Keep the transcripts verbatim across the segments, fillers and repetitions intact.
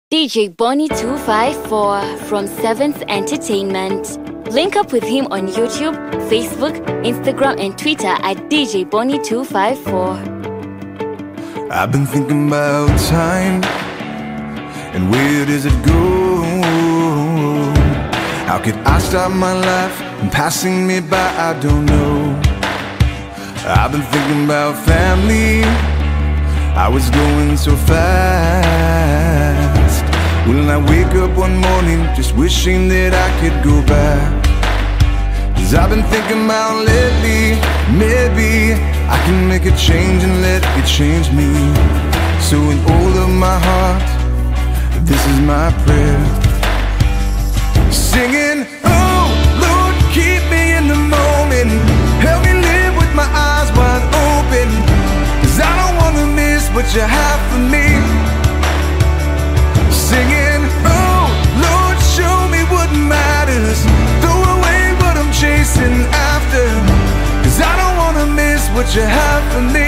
D J Bonnie two five four from Seventh Entertainment. Link up with him on YouTube, Facebook, Instagram and Twitter at D J Bonnie two five four. I've been thinking about time and where does it go? How could I stop my life from passing me by? I don't know. I've been thinking about family. I was going so fast. Will I wake up one morning just wishing that I could go back? Cause I've been thinking about lately, maybe I can make a change and let it change me. So in all of my heart, this is my prayer, singing, oh Lord, keep me in the moment. Help me live with my eyes wide open, cause I don't wanna miss what you have for me. Singing, oh Lord, show me what matters. Throw away what I'm chasing after, cause I don't wanna miss what you have for me.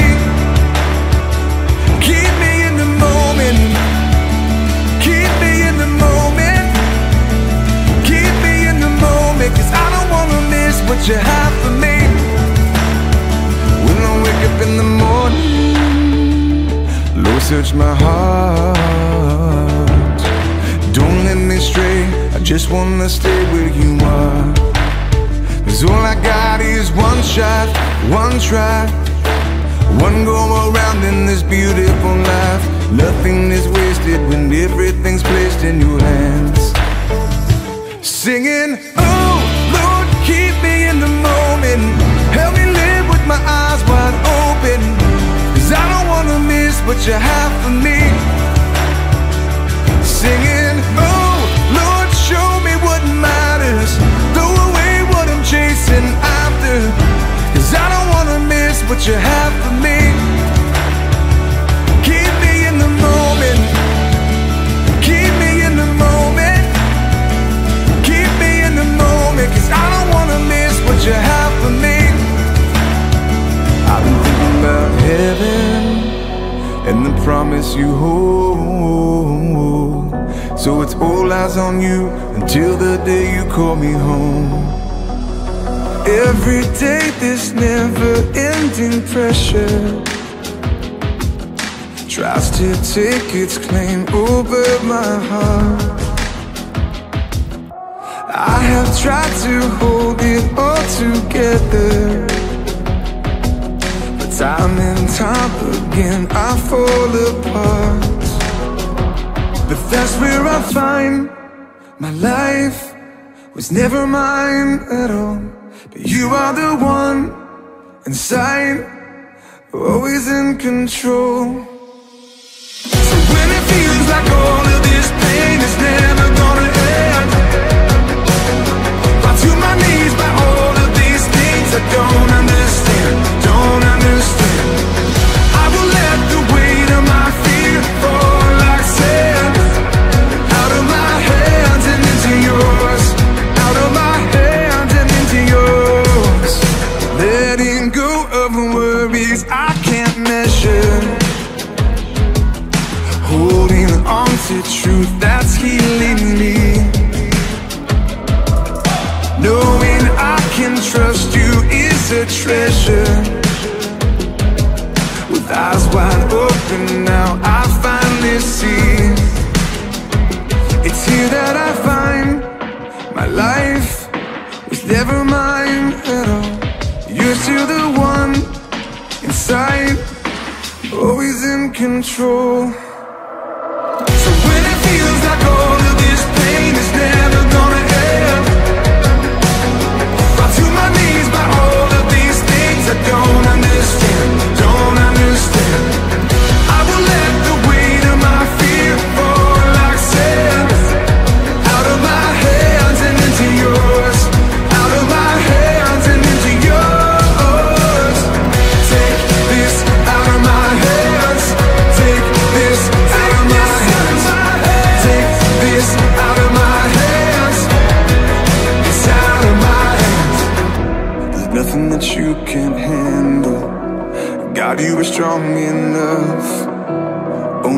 Keep me in the moment. Keep me in the moment. Keep me in the moment, cause I don't wanna miss what you have for me. When I wake up in the morning, Lord, search my heart. Don't let me stray, I just wanna stay where you are. Cause all I got is one shot, one try, one go around in this beautiful life. Nothing is wasted when everything's placed in your hands. Singing, oh Lord, keep me in the moment. Help me live with my eyes wide open, cause I don't wanna miss what you have for me. Singing, oh Lord, show me what matters. Throw away what I'm chasing after, cause I don't wanna miss what you have for me. Keep me in the moment. Keep me in the moment. Keep me in the moment, cause I don't wanna miss what you have for me. I've been thinking about heaven and the promise you hold. So it's all eyes on you until the day you call me home. Every day this never-ending pressure tries to take its claim over my heart. I have tried to hold it all together, but time and time again I fall apart. But that's where I find my life was never mine at all. But you are the one inside, always in control. So when it feels like all of this pain is never gonna end, fall to my knees by all of these things I don't understand, don't understand. I will let the weight of my fear fall like sand, out of my hands and into yours, out of my hands and into yours. Letting go of worries I can't measure, holding on to truth that's healing me, knowing I can trust you is a treasure. With eyes wide open now I finally see, it's here that I find my life was never mine at all. You're still the one inside, always in control. So when it feels like all of this pain is never gonna end, fall to my knees by all of these things I don't understand, don't understand. I will let the weight of my fear fall like sand, out of my hands and into yours, out of my hands and into yours. Take this out of my hands, take this out of my hands, take this out of my hands, it's out of my hands. There's nothing that you can't handle, God, you are strong enough.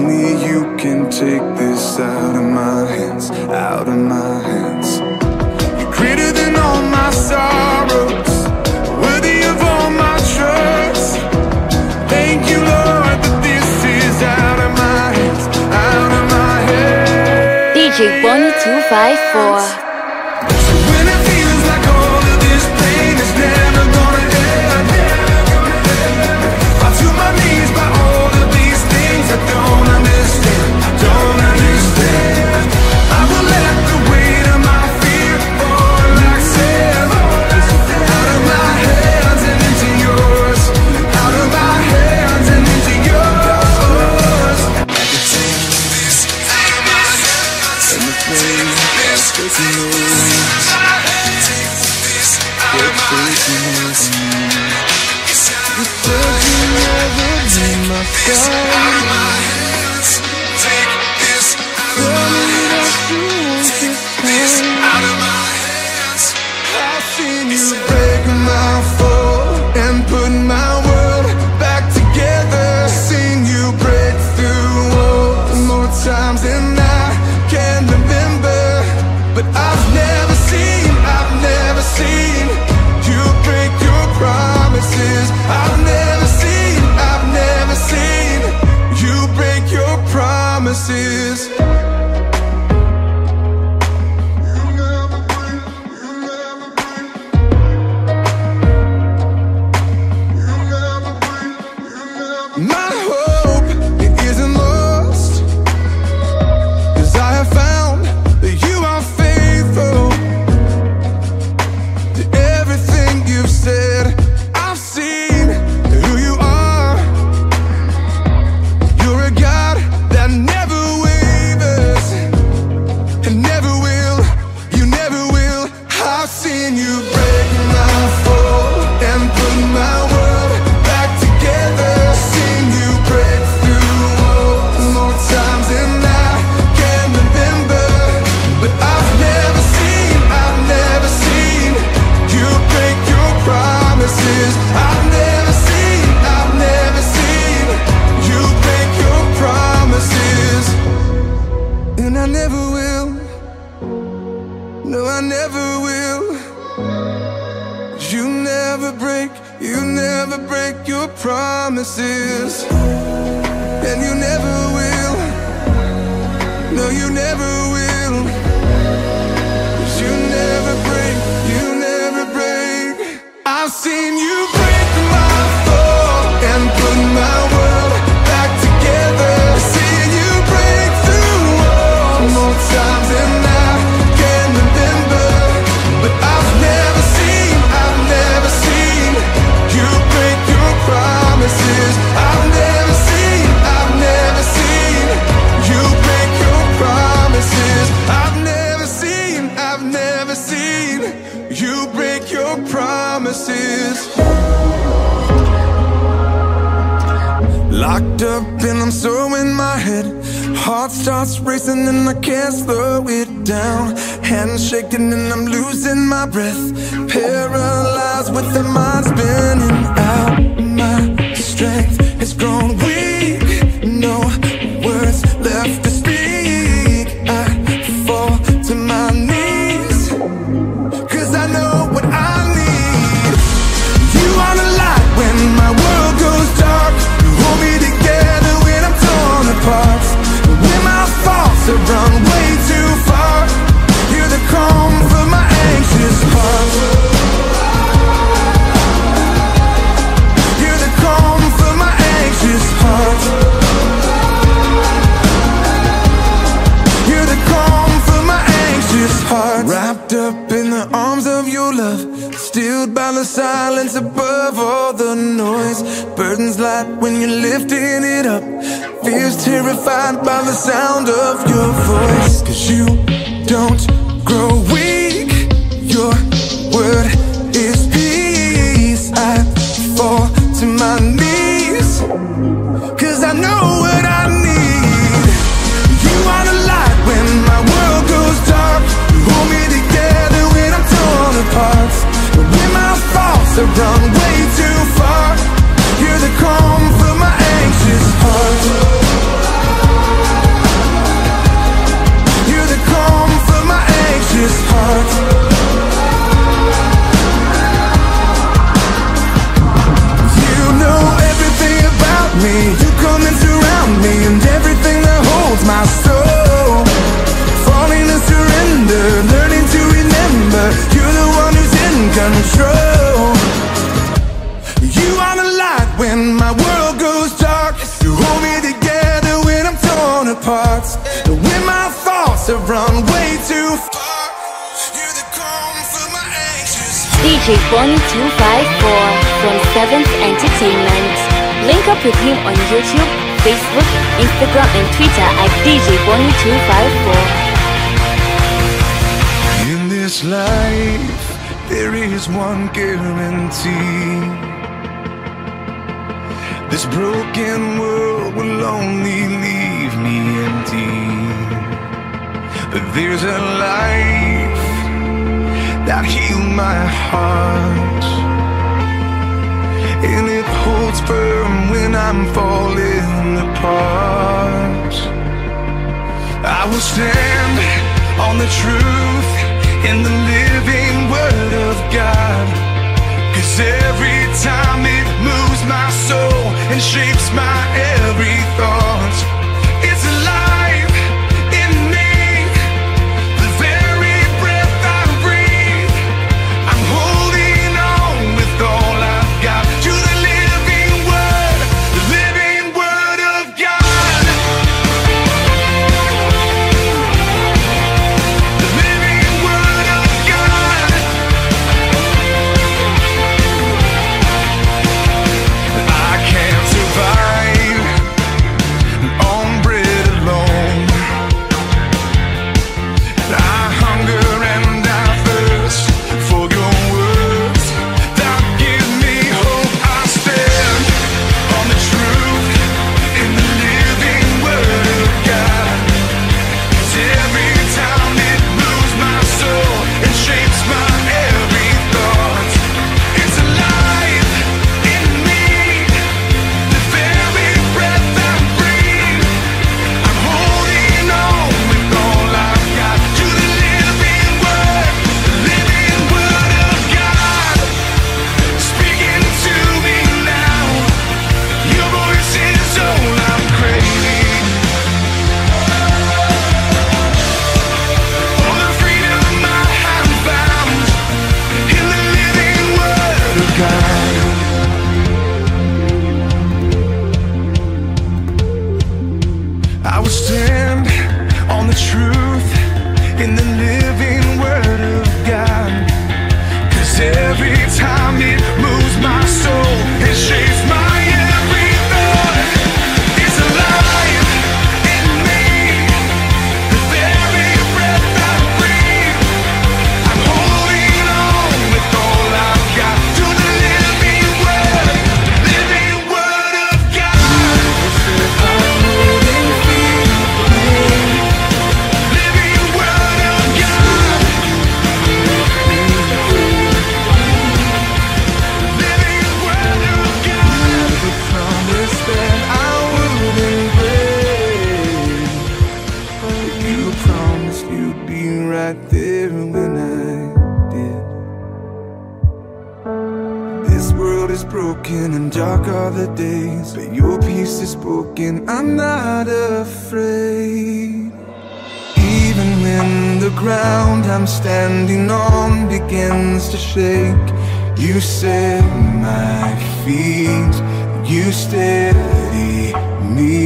only you can take this out of my hands, out of my hands. You're greater than all my sorrows, worthy of all my trust. Thank you, Lord, that this is out of my hands, out of my hands. D J Bonnie two five four. So when it feels like all of this pain is never gonna end, fall to my knees by all of these things I don't understand, I don't understand. I will let the weight of my fear fall like sand, out of my hands and into yours, out of my hands and into yours. I can take this out of my hands, and the pain is taking away. Take this out of my hands. You said you'd never be my friend. Take this out of my hands. Take this out of my hands. I've seen you break my fall and put my world back together. Seen you break through walls more times than I can remember. But I've never seen, I've never seen you break your promises. I've never seen, I've never seen you break your promises. My hope, it isn't lost, 'cause I have found that you are faithful to everything you've said. I've seen who you are. You're a God that never wavers and never will, you never will. I've seen you break my fall and put my world back together. Seen you break through walls more times than I can remember. But I've never seen, I've never seen you break your promises. I've never seen, I've never seen you break your promises. And I never will, no, I never will. You never break, you never break your promises. And you never will, no, you never will. 'Cause you never break, you never break. I've seen you break my fall and put my world back together. Seen you break through walls more times than I can remember. But I've never seen, I've never seen you break your promises. I've never seen, I've never seen you break your promises. I've never seen, I've never seen you break your promises. Locked up and I'm so in my head. Heart starts racing and I can't slow it down. Hands shaking and I'm losing my breath. Paralyzed with the mind spinning out. My strength has grown weak, no words left to speak. I fall to my knees, 'cause I know what I need. You are the light when my world goes dark. You hold me together when I'm torn apart. When my thoughts have run way too far, you're the calm for my anxious heart. You're the calm for my anxious heart. You're the calm for my anxious heart. Wrapped up in the arms of your love, stilled by the silence above all the noise. Burdens light when you're lifting it up, fears terrified by the sound of your voice. 'Cause you don't grow weak, your word is peace. I fall to my knees, 'cause I know what I need. You are the light when my world goes dark. You hold me together when I'm torn apart. When my thoughts have run way too far, you're the calm for my anxious heart. surrender, learning to remember you're the one who's in control. You are the light when my world goes dark. You hold me together when I'm torn apart. When my thoughts have run way too far, you're the calm for my anxious heart. D J Bonnie two five four from Seventh Entertainment. Link up with him on YouTube, Facebook, Instagram and Twitter at D J Bonnie two five four. In this life, there is one guarantee. This broken world will only leave me empty. But there's a life that healed my heart, and it holds firm when I'm falling apart. I will stand on the truth in the living word of God, 'cause every time it moves my soul and shapes my every thought, it's alive in me, the very breath I breathe. I'm holding on with all I've got to the living word, the living word of God. The living word of God. I can't survive on bread alone. I hunger and I thirst for your words that give me hope. I stand on the truth in the living word of God, 'cause every time it moves my soul and shapes my every thought, it's alive in me, the very breath I breathe. I'm holding on with all I've got to the living word, the living word of God, speaking to me now. Your voice is all I'm craving. All the freedom I have found in the living word of God. I will stand on the truth in the living word of God, 'cause every time it moves my soul, it shapes my every thought. It's alive in me, the very breath I breathe. I'm holding on with all I've got to the living word, living word of God. Living word of God. Living word of God. The promise that I wouldn't break. You promised you'd be right there when I did. This world is broken and dark are the days, but your peace is spoken. I'm not afraid. Even when the ground I'm standing on begins to shake, you set my feet, you steady me.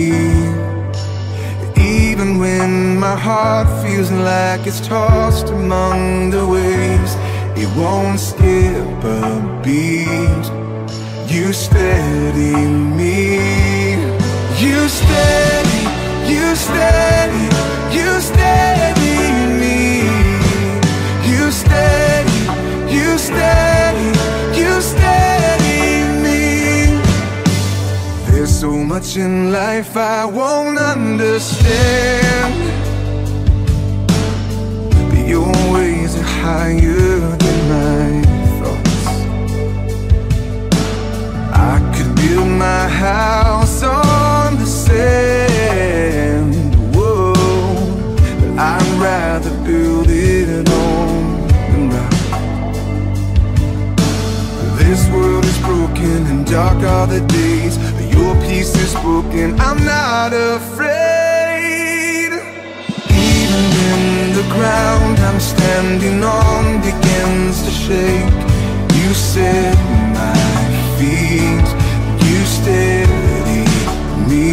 Even when my heart feels like it's tossed among the waves, it won't skip a beat. You steady me. You steady, you steady, you steady me. You steady, you steady, you steady me. There's so much in life I won't understand, but your ways are higher than my thoughts. I could build my house on the sand, whoa, but I'd rather build it on the rock. This world is broken and dark are the days, but your peace is spoken. I'm not afraid. Even when the ground I'm I'm standing on begins to shake, you set my feet, you steady me.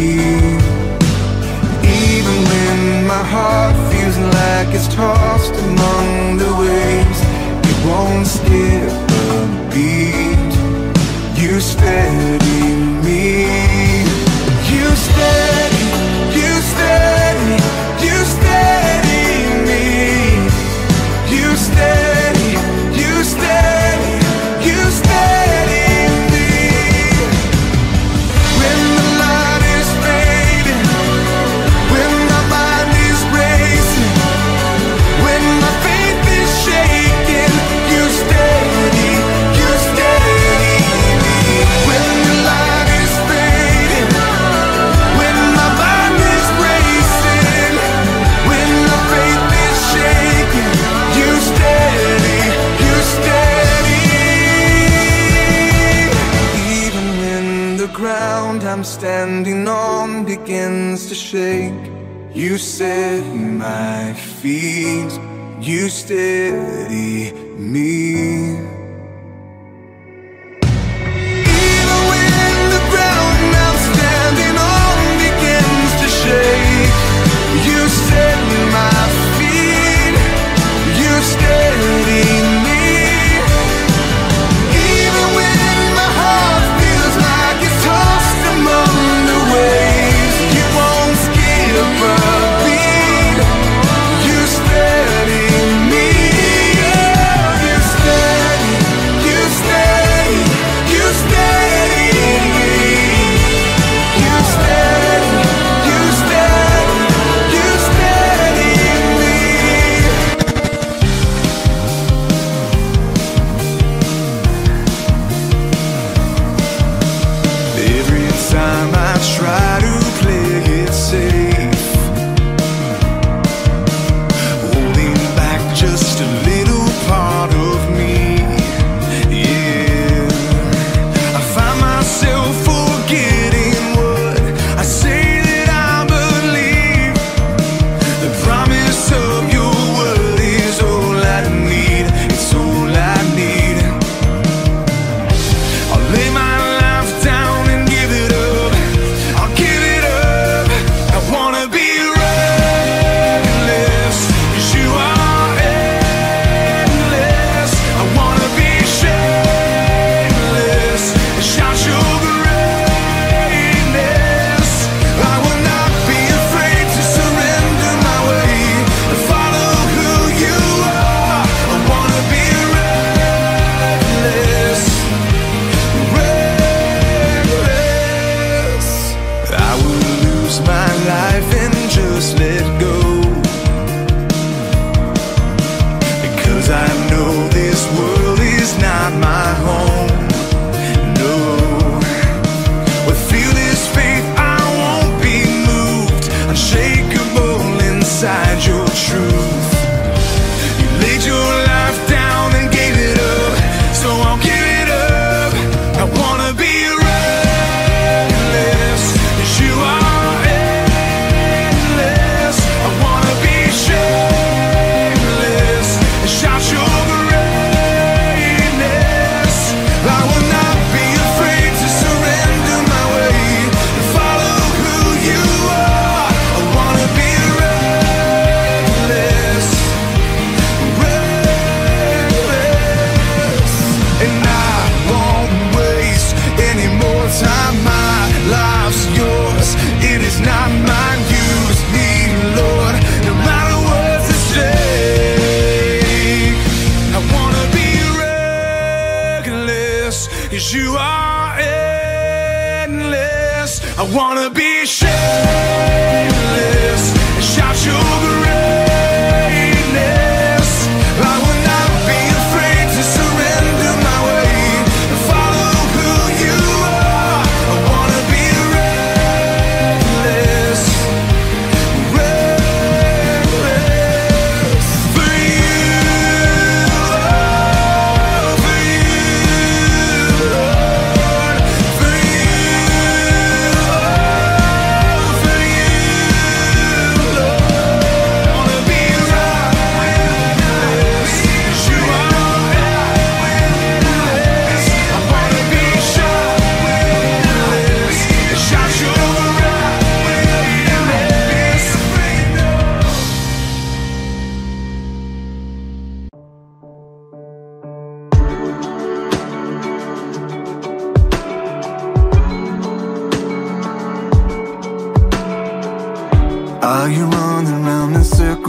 Even when my heart feels like it's tossed among the waves, it won't skip a beat, you steady me. You steady, you steady, you steady me. You steady, you steady, you steady me. When the light is fading, when my mind is racing, when my faith is shaking, you steady, you steady me. When the light is fading, when my mind is racing, when my faith is shaking, you steady, you steady. Even when the ground I'm standing on begins to shake, you set my feet, you steady me. Even when the ground I'm standing on begins to shake, you set my feet, you steady me. Even when my heart feels like it's tossed among the waves, you won't skip a beat, you steady me. You steady, you steady, you steady me. You steady, you steady, you steady me. Every time I try to play it safe, holding back just a little part of me, yeah, I find myself forgetting what I say that I believe. The promise of your word is all I need, it's all I need. I'll lay my life down and give it up, I'll give it up. I wanna be reckless, 'cause you are endless. I wanna be shameless and shout your greatness. I will not be afraid to surrender my way and follow who you are. I wanna be reckless, reckless. I will lose my life and just let go, because I know this world is not my home. No, with fearless faith I won't be moved, unshakable inside your truth. You laid your life down and gave it up, so I'll give it up. I wanna be reckless, 'cause you are endless. I wanna be shameless and shout your greatness. I will not be afraid to surrender my way and follow who you are. I wanna be reckless,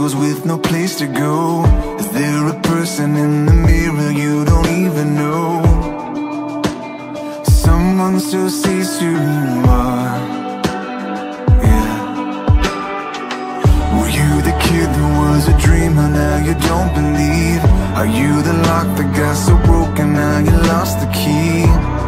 struggles with no place to go? Is there a person in the mirror you don't even know? Someone still sees who you are. Yeah. Were you the kid who was a dreamer, now you don't believe? Are you the lock that got so broken, now you lost the key?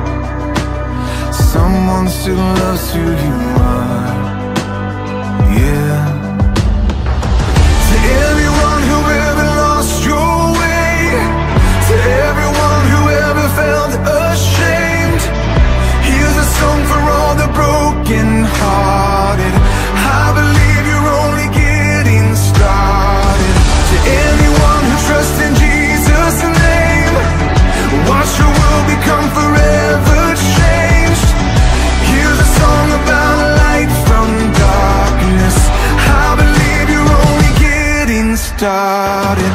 Someone still loves who you are. Yeah. To everyone who ever lost your way, to everyone who ever felt ashamed, here's a song for all the broken hearted. I believe you're only getting started. To anyone who trusts in Jesus' name, watch your world become forever changed. Here's a song about light from darkness. I believe you're only getting started.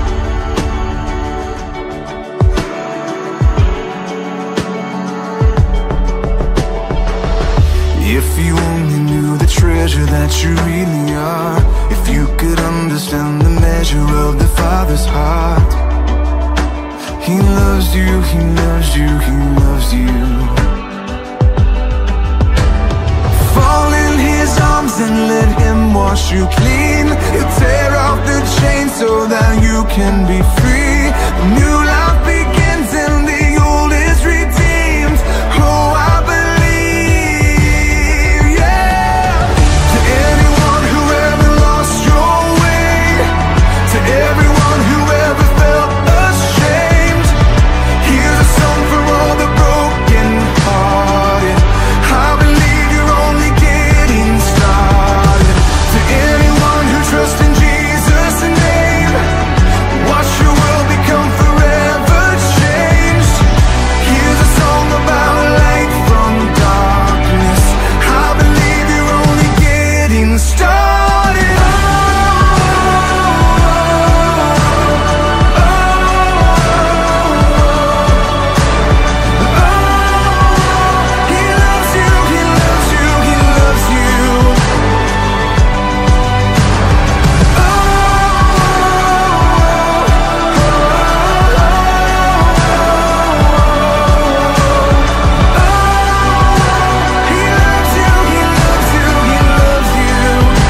If you only knew the treasure that you really are, if you could understand the measure of the Father's heart. He loves you, He loves you, He loves you. Fall in His arms and let Him wash you clean. He'll tear off the chains so that you can be free. A new life begins and the old is redeemed. Oh, I believe, yeah. To anyone who ever lost your way, to everyone who ever felt ashamed, here's a song for all the broken hearted. I believe you're only getting started. To anyone who trusts in Jesus' name, watch your world become forever changed. Here's a song about light from darkness. I believe you're only getting started. He loves you, He loves you, He loves you. He loves you, He loves you, He loves you.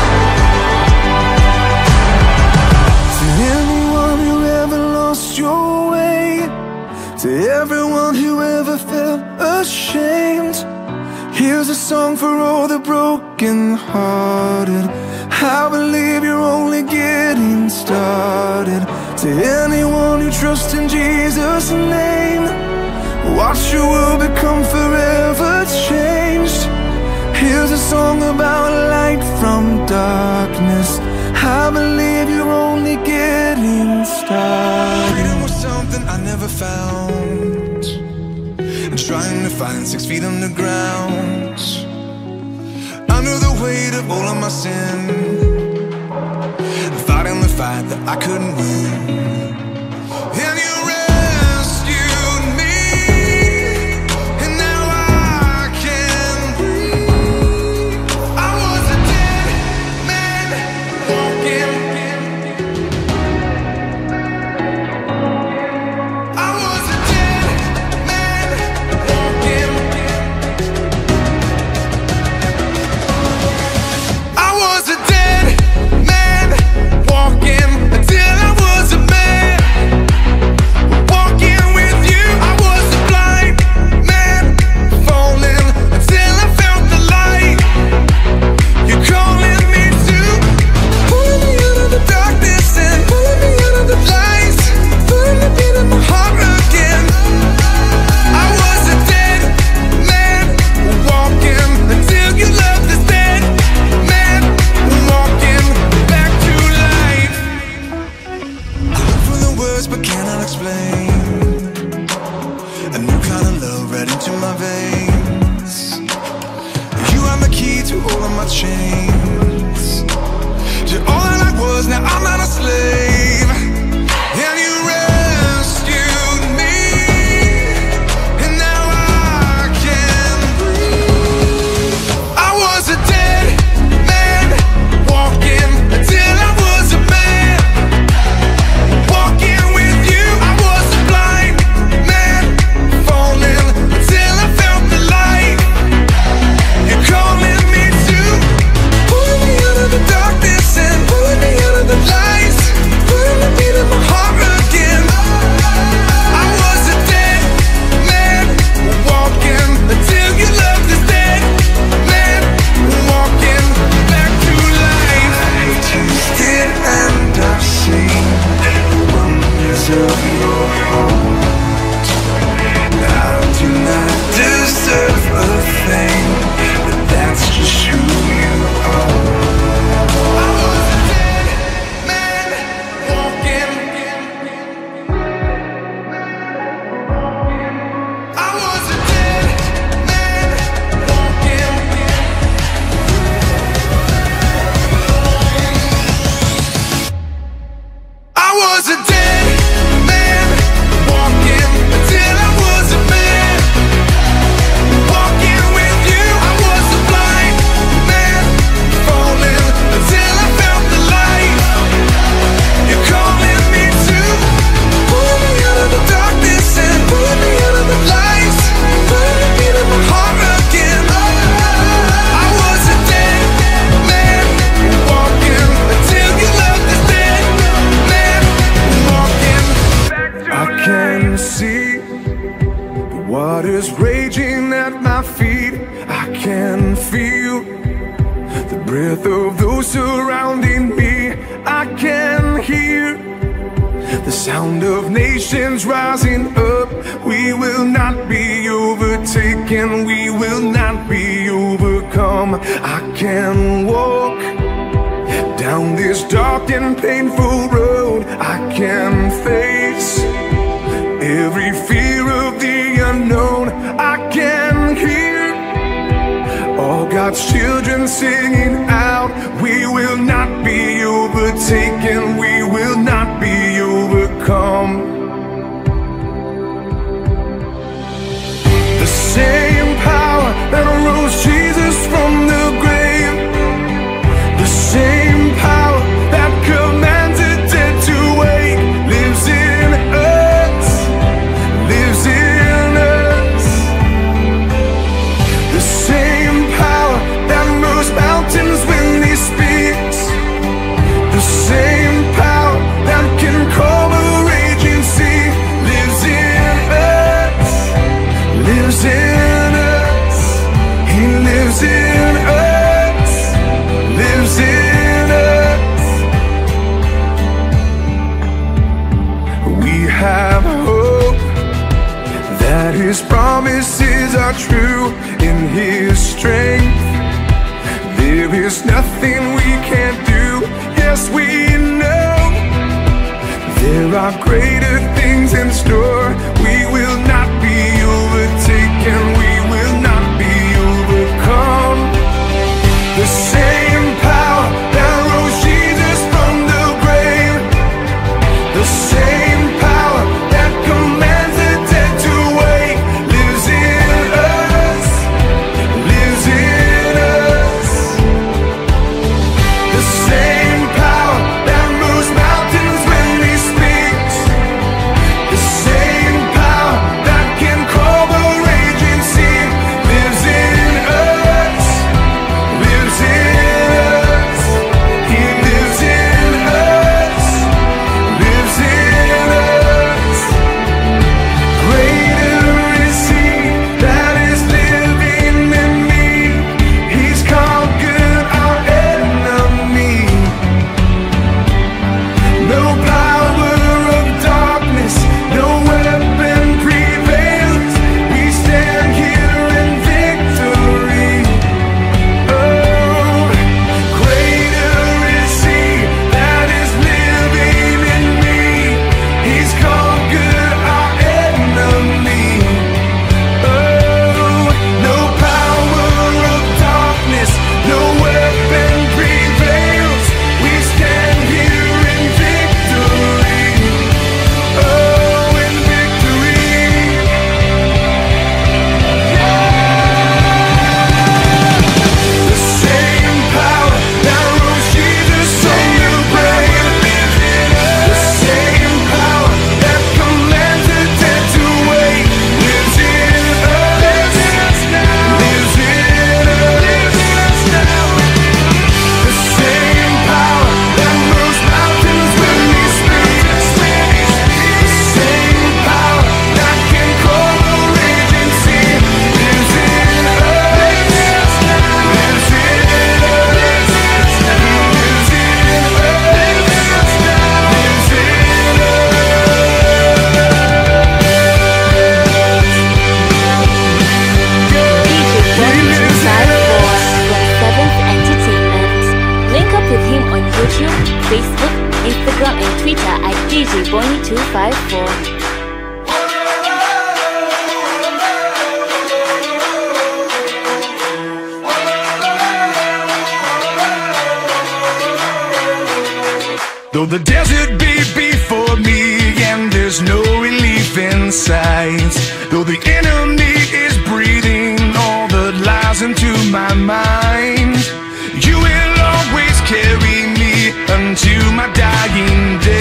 To anyone who ever lost your way, to everyone who ever felt ashamed, here's a song for all the broken hearted. I believe you're only getting started. To anyone who trusts in Jesus' name, watch your world become forever changed. Here's a song about light from darkness. I believe you're only getting started. Freedom was something I never found, and trying to find six feet underground, under the weight of all of my sin, fighting the fight that I couldn't win. And you rescued me, and now I can breathe. I was a dead man walking. I was a dead man walking. I was a dead man walking until I was a man. hear the sound of nations rising up. We will not be overtaken, we will not be overcome. I can walk down this dark and painful road. I can face every fear of the unknown. I can hear all God's children singing out. We will not be overtaken, we will not be overcome. The same power that rose Jesus from the grave, the same power that commands the dead to wake, lives in us, lives in us. The same power that moves mountains when He speaks, the same power that can calm a raging sea, lives in us, lives in us. He lives in us, lives in us. We have hope that His promises are true. In His strength there is nothing we can't do. Yes, we know there are greater things in store. We will not be overtaken, we will not be overcome. The same power that rose Jesus from the grave, the same power that commands the dead to wake, lives in us, lives in us. The same power that moves mountains when He speaks, the same power that can calm a raging sea, lives in us, lives in us. He lives in us, lives in us. Greater is He that is living in me. He's conquered our enemy. No power of darkness, no weapon prevails. We stand here in victory. Oh, greater is He that is living in me. He's conquered our enemy. Oh, no power of darkness, no weapon prevails. We stand here in victory. Oh, in victory. The same power that rose Jesus from the grave, the same power that commands the dead to wake, lives in us, lives in us. The same power that moves mountains when He speaks, the same power that can calm a raging sea, lives in us, lives in us. He lives in us, lives in Link up with him on YouTube, Facebook, Instagram, and Twitter at D J Bonnie two five four. Though the desert be before me and there's no relief in sight, though the enemy is breathing all the lies into my mind, You will always carry me until my dying day.